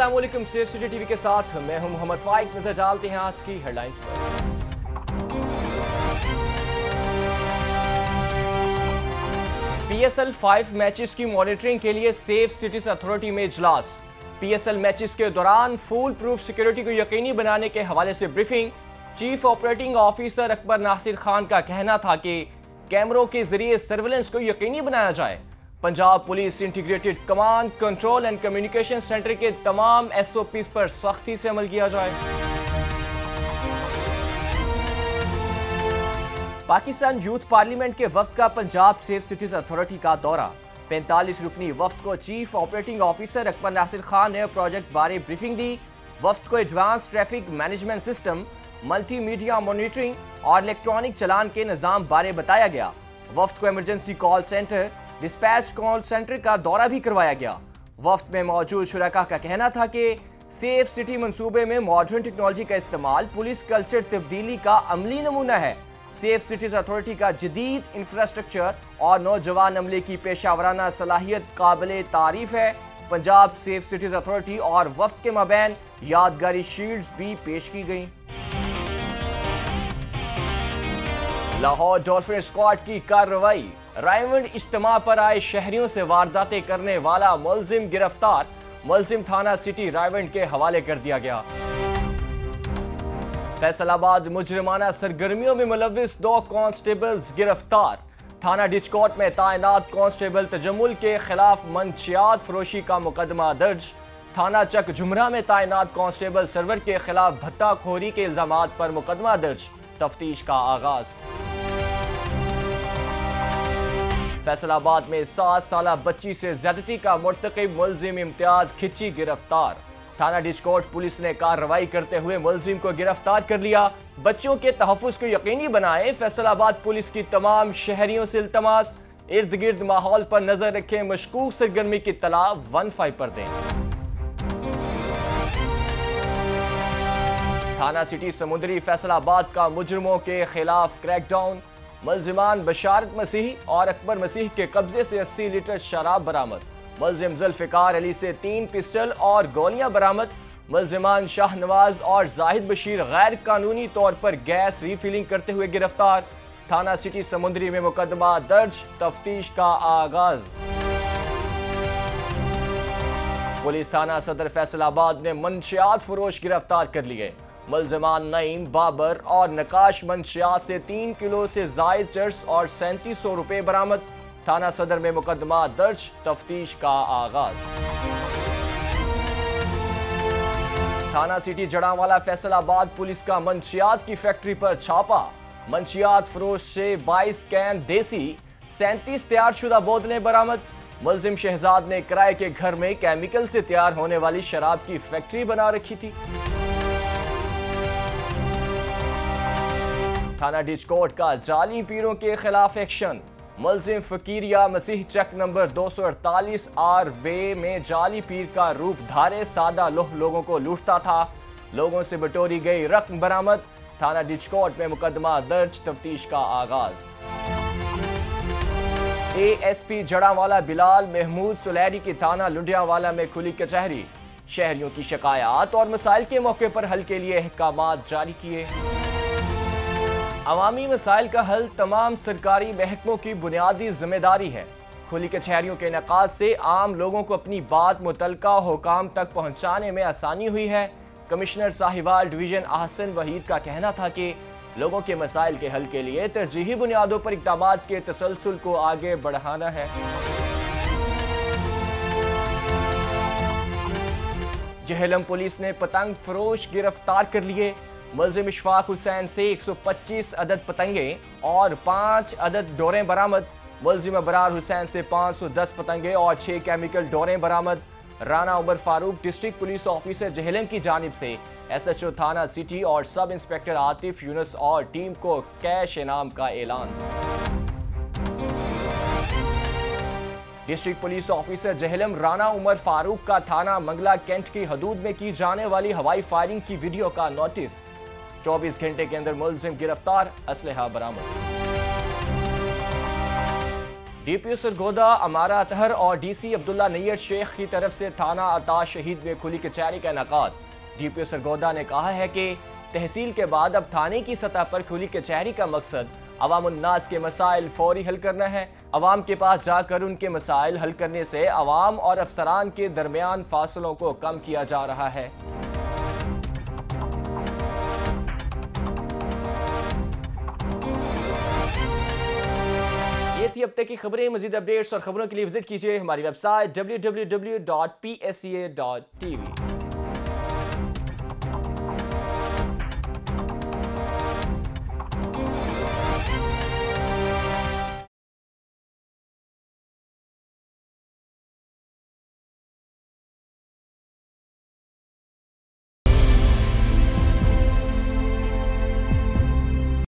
अस्सलाम वालेकुम। Safe city TV के साथ मैं हूं मोहम्मद फाइक। नजर डालते हैं आज की हेडलाइंस पर। PSL 5 मैचेस की मॉनिटरिंग के लिए सेफ सिटीज अथॉरिटी में इजलास। PSL मैचेस के दौरान फुल प्रूफ सिक्योरिटी को यकीनी बनाने के हवाले से briefing. Chief operating officer Akbar Nasir Khan का कहना था कि कैमरों के जरिए सर्विलेंस को यकीनी बनाया जाए। Punjab police integrated command, control and communication centre के तमाम SOPs पर सख्ती से अमल किया जाए। पाकिस्तान यूथ पार्लियामेंट के वफ्द का पंजाब सेफ सिटीज अथॉरिटी का दौरा। 45 रुकनी वफ्द को chief operating officer Akbar Nasir Khan ने प्रोजेक्ट बारे ब्रीफिंग दी। वफ्द को advance traffic management system, multimedia monitoring और इलेक्ट्रॉनिक चलान के निज़ाम बारे बताया गया। वफ्द को emergency call centre, dispatch call centre का दौरा भी करवाया गया। वफ्द में मौजूद शुरका का कहना था कि सेफ सिटी मंसूबे में मॉडर्न टेक्नोलॉजी का इस्तेमाल पुलिस कल्चर तब्दीली का अमली नमूना है। सेफ सिटीज अथॉरिटी का जदीद इंफ्रास्ट्रक्चर और नौजवान अमले की पेशावराना सलाहियत काबिल तारीफ है। पंजाब सेफ सिटीज अथॉरिटी और वफ्द के माबैन यादगारी शील्ड्स भी पेश की गई। लाहौर डॉल्फिन स्क्वाड की कार्रवाई। रायवंड इज्तिमा पर आए शहरियों से वारदातें करने वाला मुलजिम गिरफ्तार। मुलजिम थाना सिटी रायवंड के हवाले कर दिया गया। फैसलाबाद मुजरिमाना सरगर्मियों में मुलव्विस 2 कांस्टेबल्स गिरफ्तार। थाना डिचकोट में तैनात कांस्टेबल तजम्मुल के खिलाफ मंशियात फरोशी का मुकदमा दर्ज। थाना चक झुमरा में तैनात कांस्टेबल सरवर के खिलाफ भत्ताखोरी के इल्जामात पर मुकदमा दर्ज। तफ्तीश का आगाज। फैसलाबाद में 7 साला बच्ची से ज्यादती का मुर्तकिब मुलजिम इम्तियाज खिची गिरफ्तार। थाना डिचकोट पुलिस ने कार्रवाई करते हुए मुलजिम को गिरफ्तार कर लिया। बच्चों के तहफ्फुज को यकीनी बनाए। फैसलाबाद पुलिस की तमाम शहरियों से इल्तमास, इर्द गिर्द माहौल पर नजर रखें। मशकूक सरगर्मी की तला 15 पर दें। थाना सिटी समुद्री फैसलाबाद का मुजरिमों के खिलाफ क्रैकडाउन। मुलजिमान बशारत मसीह और अकबर मसीह के कब्जे से 80 लीटर शराब बरामद। मुलजिम जुल्फिकार अली से 3 पिस्टल और गोलियां बरामद। मुलजिमान शाहनवाज और जाहिद बशीर गैर कानूनी तौर पर गैस रीफिलिंग करते हुए गिरफ्तार। थाना सिटी समुद्री में मुकदमा दर्ज। तफ्तीश का आगाज। पुलिस थाना सदर फैसलाबाद ने मंशियात फरोश गिरफ्तार कर लिए। मुलजिमान नईम, बाबर और नकाश मंशियात से 3 किलो से जायद चर्स और 3700 रुपए बरामद। थाना सदर में मुकदमा दर्ज। तफ्तीश का आगाज। थाना सिटी जड़ावाला फैसलाबाद पुलिस का मंशियात की फैक्ट्री पर छापा। मंशियात फरोश से 22 कैन देसी, 37 तैयारशुदा बोतलें बरामद। मुलजिम शहजाद ने किराए के घर में केमिकल से तैयार होने वाली शराब की फैक्ट्री बना रखी थी। थाना डिचकोट का जाली पीरों के खिलाफ एक्शन। मुलजिम फकीरिया मसीह चक नंबर 248 RB में जाली पीर का रूप धारे सादा लोह लोगों को लूटता था। लोगों से बटोरी गई रकम बरामद। थाना डिचकोट में मुकदमा दर्ज। तफ्तीश का आगाज। ASP जड़ावाला बिलाल महमूद सुलैरी की थाना लुधियावाला में खुली कचहरी। शहरियों की शिकायत और मसाइल के मौके पर हल के लिए अहकामात जारी किए। अवामी मसाइल का हल तमाम सरकारी महकमों की बुनियादी जिम्मेदारी है। खुली कचहरियों के इनेकाद से आम लोगों को अपनी बात मुतलका हुकाम तक पहुंचाने में आसानी हुई है। कमिश्नर साहिवाल डिवीजन अहसन वहीद का कहना था कि लोगों के मसाइल के हल के लिए तरजीही बुनियादों पर इक़दामात के तसलसल को आगे बढ़ाना है। जहलम पुलिस ने पतंग फरोश गिरफ्तार कर लिए। मुलजिम इशफाक हुसैन से 125 अदद पतंगे और 5 अदद डोरें बरामद। मुलजिम अबरार हुसैन से 510 पतंगे और 6 केमिकल डोरें बरामद। Rana Umar Farooq district police officer Jhelum की जानिब से SHO थाना सिटी और सब इंस्पेक्टर आतिफ यूनुस और टीम को कैश इनाम का ऐलान। District police officer Jhelum Rana Umar Farooq का थाना मंगला कैंट की हदूद में की जाने वाली हवाई फायरिंग की वीडियो का नोटिस। 24 घंटे के अंदर मुलजिम गिरफ्तार, असलहा बरामद। DPO सरगोदा अमारा अतहर और DC अब्दुल्ला नैयर शेख की तरफ से थाना अता शहीद में खुली कचहरी का इनेकाद। DPO सरगोदा ने कहा है कि तहसील के बाद अब थाने की सतह पर खुली कचहरी का मकसद अवामुन्नास के मसाइल फौरी हल करना है। अवाम के पास जाकर उनके मसाइल हल करने से अवाम और अफसरान के दरमियान फासलों को कम किया जा रहा है। ये थी अब तक की खबरें। मजीद अपडेट्स और खबरों के लिए विजिट कीजिए हमारी वेबसाइट www.psca.tv।